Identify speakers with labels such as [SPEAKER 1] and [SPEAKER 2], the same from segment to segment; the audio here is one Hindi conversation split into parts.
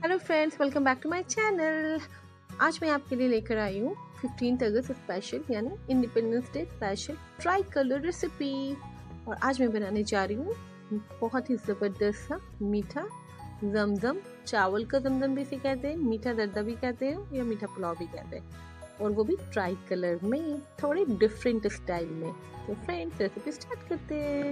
[SPEAKER 1] Hello friends, welcome back to my channel. आज मैं आपके लिए लेकर आई हूँ 15 अगस्त स्पेशल यानी independence day special tricolour recipe. और आज मैं बनाने जा रही हूँ बहुत ही ज़बरदस्त सा मीठा जमजम। चावल का जमजम भी इसे कहते हैं, मीठा दर्दा भी कहते हैं या मीठा पुलाव भी कहते हैं, और वो भी ट्राई कलर में, थोड़े डिफरेंट स्टाइल में। तो फ्रेंड्स रेसिपी स्टार्ट करते हैं।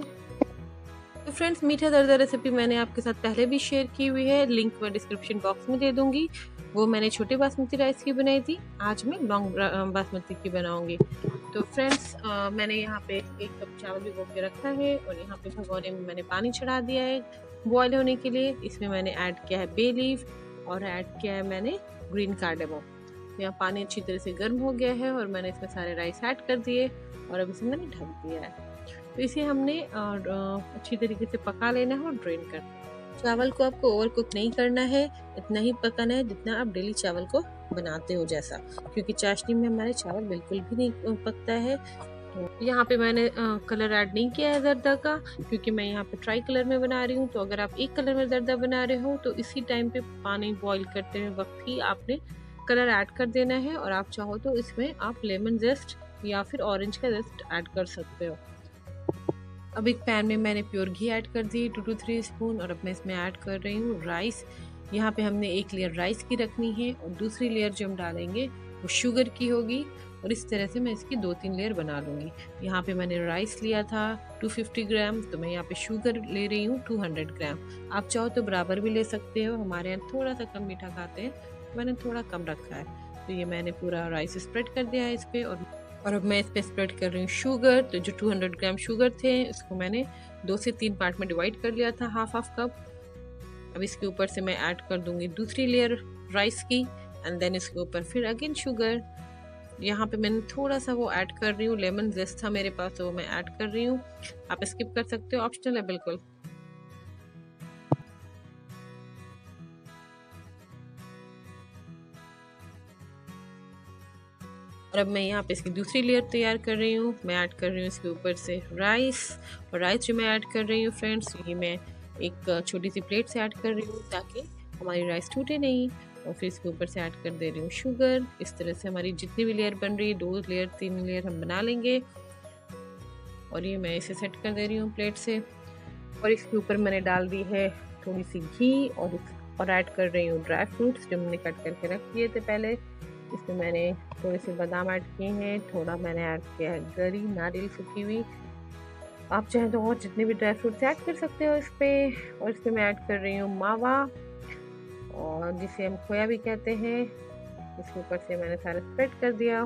[SPEAKER 1] तो फ्रेंड्स मीठा दर्दा रेसिपी मैंने आपके साथ पहले भी शेयर की हुई है, लिंक मैं डिस्क्रिप्शन बॉक्स में दे दूंगी। वो मैंने छोटे बासमती राइस की बनाई थी, आज मैं लॉन्ग बासमती की बनाऊंगी। तो फ्रेंड्स मैंने यहाँ पे 1 कप चावल भिगो के रखा है और यहाँ पे भगोने में मैंने पानी चढ़ा दिया है बॉयल होने के लिए। इसमें मैंने ऐड किया है बे लीफ और ऐड किया है मैंने ग्रीन कार्डेमम। यहाँ पानी अच्छी तरह से गर्म हो गया है और मैंने इसमें सारे राइस ऐड कर दिए और अब इसे मैंने ढक दिया है। तो इसे हमने अच्छी तरीके से पका लेना है और ड्रेन करना है। चावल को आपको ओवर कुक नहीं करना है, इतना ही पकाना है जितना आप डेली चावल को बनाते हो जैसा, क्योंकि चाशनी में हमारे चावल बिल्कुल भी नहीं पकता है। तो यहाँ पे मैंने कलर ऐड नहीं किया है जर्दा का, क्योंकि मैं यहाँ पे ट्राई कलर में बना रही हूँ। तो अगर आप एक कलर में जर्दा बना रहे हो तो इसी टाइम पे पानी बॉईल करते हुए वक्त ही आपने कलर ऐड कर देना है, और आप चाहो तो इसमें आप लेमन जेस्ट या फिर ऑरेंज का जेस्ट ऐड कर सकते हो। अब एक पैन में मैंने प्योर घी ऐड कर दी 2 to 3 स्पून, और अब मैं इसमें ऐड कर रही हूँ राइस। यहाँ पे हमने एक लेयर राइस की रखनी है और दूसरी लेयर जो हम डालेंगे वो शुगर की होगी, और इस तरह से मैं इसकी 2-3 लेयर बना लूँगी। यहाँ पे मैंने राइस लिया था 250 ग्राम, तो मैं यहाँ पे शुगर ले रही हूँ 200 ग्राम। आप चाहो तो बराबर भी ले सकते हो, हमारे यहाँ थोड़ा सा कम मीठा खाते हैं, मैंने थोड़ा कम रखा है। तो ये मैंने पूरा राइस स्प्रेड कर दिया है इस पर, और अब मैं इस पर स्प्रेड कर रही हूँ शुगर। तो जो 200 ग्राम शुगर थे इसको मैंने 2 से 3 पार्ट में डिवाइड कर लिया था, हाफ कप। अब इसके ऊपर से मैं ऐड कर दूंगी दूसरी लेयर राइस की, एंड देन इसके ऊपर फिर अगेन शुगर। यहाँ पे मैंने थोड़ा सा वो ऐड कर रही हूँ, लेमन जेस्ट था मेरे पास तो वो मैं ऐड कर रही हूँ। आप स्किप कर सकते हो, ऑप्शनल है बिल्कुल। और अब मैं यहाँ पे इसकी दूसरी लेयर तैयार कर रही हूँ। मैं ऐड कर रही हूँ इसके ऊपर से राइस, और राइस जो मैं ऐड कर रही हूँ फ्रेंड्स, ये मैं एक छोटी सी प्लेट से ऐड कर रही हूँ ताकि हमारी राइस टूटे नहीं। और फिर इसके ऊपर से ऐड कर दे रही हूँ शुगर। इस तरह से हमारी जितनी भी लेयर बन रही है 2 लेयर 3 लेयर हम बना लेंगे। और ये मैं इसे सेट कर दे रही हूँ प्लेट से, और इसके ऊपर मैंने डाल दी है थोड़ी सी घी, और ऐड कर रही हूँ ड्राई फ्रूट्स जो मैंने कट करके रख दिए थे पहले। इसमें मैंने थोड़े से बादाम ऐड किए हैं, थोड़ा मैंने ऐड किया है गरी नारियल सूखी हुई। आप चाहें तो और जितने भी ड्राई फ्रूट्स ऐड कर सकते हो इस पर। और इसमें मैं ऐड कर रही हूँ मावा, और जिसे हम खोया भी कहते हैं। इसके ऊपर से मैंने सारा स्प्रेड कर दिया।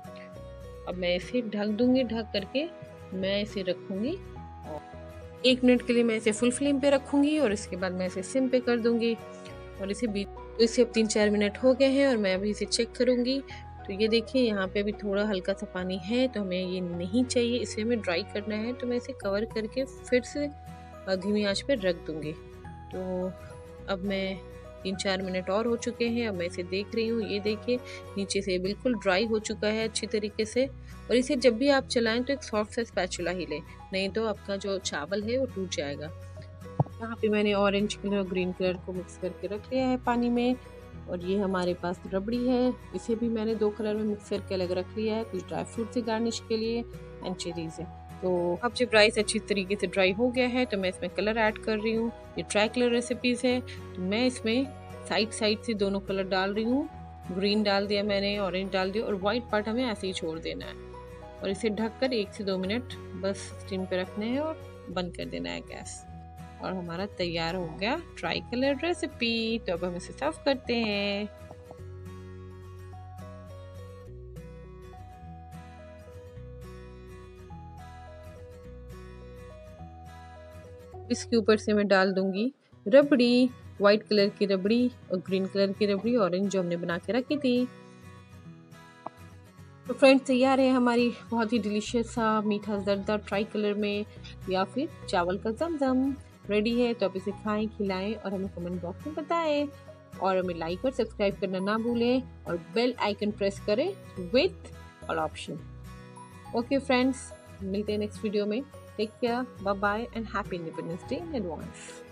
[SPEAKER 1] अब मैं इसे ढक दूंगी, ढक करके मैं इसे रखूंगी और 1 मिनट के लिए मैं इसे फुल फ्लेम पे रखूंगी, और इसके बाद मैं इसे सिम पे कर दूंगी। और इसे अब 3-4 मिनट हो गए हैं और मैं अभी इसे चेक करूंगी। तो ये देखिए यहाँ पे अभी थोड़ा हल्का सा पानी है, तो हमें ये नहीं चाहिए, इसे हमें ड्राई करना है। तो मैं इसे कवर करके फिर से धीमी आंच पे रख दूंगी। तो अब मैं 3-4 मिनट और हो चुके हैं। अब मैं इसे देख रही हूँ, ये देखिए नीचे से बिल्कुल ड्राई हो चुका है अच्छी तरीके से। और इसे जब भी आप चलाएं तो एक सॉफ्ट सा स्पैचुला ही लें, नहीं तो आपका जो चावल है वो टूट जाएगा। यहाँ पे मैंने ऑरेंज कलर और ग्रीन कलर को मिक्स करके रख लिया है पानी में, और ये हमारे पास रबड़ी है, इसे भी मैंने 2 कलर में मिक्स करके अलग रख लिया है, कुछ ड्राई फ्रूट से गार्निश के लिए एंड चिलीज है। तो अब जब राइस अच्छी तरीके से ड्राई हो गया है तो मैं इसमें कलर ऐड कर रही हूँ। ये ट्राई कलर रेसिपीज है, तो मैं इसमें साइड से दोनों कलर डाल रही हूँ। ग्रीन डाल दिया मैंने, ऑरेंज डाल दिया, और व्हाइट पार्ट हमें ऐसे ही छोड़ देना है। और इसे ढककर 1 से 2 मिनट बस स्टीम पे रखना है और बंद कर देना है गैस। और हमारा तैयार हो गया ट्राई कलर रेसिपी। तो अब हम इसे सर्व करते हैं। इसके ऊपर से मैं डाल दूंगी रबड़ी, व्हाइट कलर की रबड़ी और ग्रीन कलर की रबड़ी, ऑरेंज जो हमने बना के रखी थी। तो फ्रेंड्स तैयार है हमारी बहुत ही डिलीशियस सा मीठा जर्दा ट्राई कलर में या फिर चावल का जमजम रेडी है। तो आप इसे खाएं, खिलाएं और हमें कमेंट बॉक्स में बताएं, और हमें लाइक और सब्सक्राइब करना ना भूलें, और बेल आइकन प्रेस करें with all option. Okay friends, मिलते हैं नेक्स्ट वीडियो में। Take care, bye bye and happy independence day in advance.